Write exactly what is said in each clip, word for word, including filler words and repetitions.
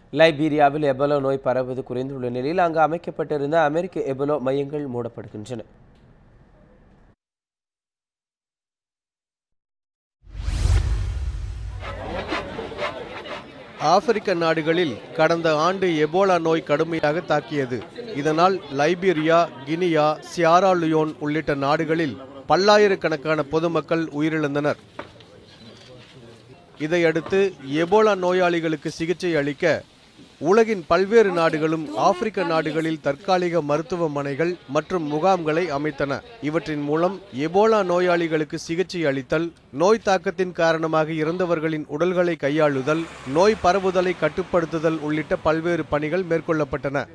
லைபீரியாவில் Ebola நோய் பரவுவது குறைந்துள்ள நிலையில் அங்கு அமைக்கப்பட்டிருந்த அமெரிக்க எபோலா மையங்கள் மூடப்படுகின்றன. ஆப்பிரிக்க நாடுகளில் கடந்த ஆண்டு எபோலா நோய் கடுமையாக தாக்கியது. இதனால் லைபீரியா, கினியா, சியாரா லியோன் உள்ளிட்ட நாடுகளில் பல்லாயிரக்கணக்கான பொதுமக்கள் உயிரிழந்தனர். இதையடுத்து எபோலா நோயாளிகளுக்கு சிகிச்சை அளிக்க உலகின் பல்வேறு நாடுகளும் ஆப்பிரிக்க நாடுகளில் தற்காலிக மருத்துவமனைகள் மற்றும் முகாம்களை அமைத்தன. இவற்றின் மூலம் எபோலா நோயாளிகளுக்கு சிகிச்சை அளித்தல், நோய் தாக்கத்தின் காரணமாக இறந்தவர்களின் உடல்களை கையாளுதல், நோய் பரவுதலை கட்டுப்படுத்துதல் உள்ளிட்ட பல்வேறு பணிகள் மேற்கொள்ளப்பட்டன.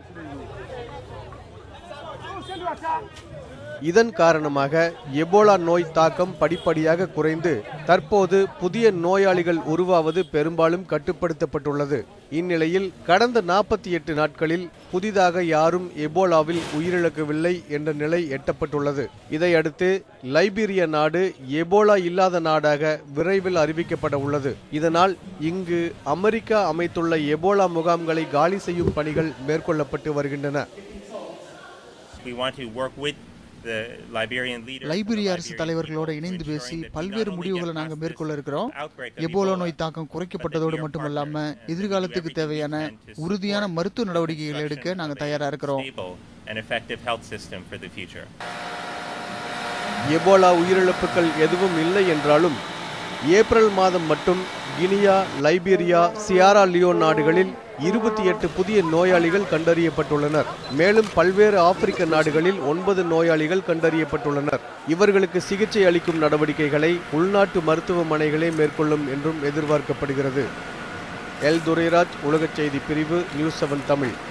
இதன் காரணமாக எபோலா நோய் தாக்கம் படிப்படியாக குறைந்து தற்போது புதிய நோயாளிகள் உருவாவது பெரும்பாலும் கட்டுப்படுத்தப்பட்டுள்ளது. இந்நிலையில் கடந்த நாற்பத்தி எட்டு நாட்களில் புதிதாக யாரும் எபோலாவில் உயிரிழக்கவில்லை என்ற நிலை எட்டப்பட்டுள்ளது. இதையடுத்து லைபீரிய நாடு எபோலா இல்லாத நாடாக விரைவில் அறிவிக்கப்பட உள்ளது. இதனால் இங்கு அமெரிக்கா அமைத்துள்ள எபோலா முகாம்களை காலி செய்யும் பணிகள் மேற்கொள்ளப்பட்டு வருகின்றன. லைபீரிய அரசு தலைவர்களோடு இணைந்து பேசி பல்வேறு முடிவுகளை நாங்கள் மேற்கொள்ள இருக்கிறோம். எபோலா நோய் தாக்கம் குறைக்கப்பட்டதோடு மட்டுமல்லாம எதிர்காலத்துக்கு தேவையான உறுதியான மருத்துவ நடவடிக்கைகளை எடுக்க நாங்கள் தயாரா இருக்கிறோம். எபோலா உயிரிழப்புகள் எதுவும் இல்லை என்றாலும் ஏப்ரல் மாதம் மட்டும் கினியா, லைபீரியா, சியாரா லியோன் நாடுகளில் இருபத்தி எட்டு புதிய நோயாளிகள் கண்டறியப்பட்டுள்ளனர். மேலும் பல்வேறு ஆப்பிரிக்க நாடுகளில் ஒன்பது நோயாளிகள் கண்டறியப்பட்டுள்ளனர். இவர்களுக்கு சிகிச்சை அளிக்கும் நடவடிக்கைகளை உள்நாட்டு மருத்துவமனைகளே மேற்கொள்ளும் என்றும் எதிர்பார்க்கப்படுகிறது. எல் துரைராஜ், உலகச் செய்தி பிரிவு, நியூஸ் செவன் தமிழ்.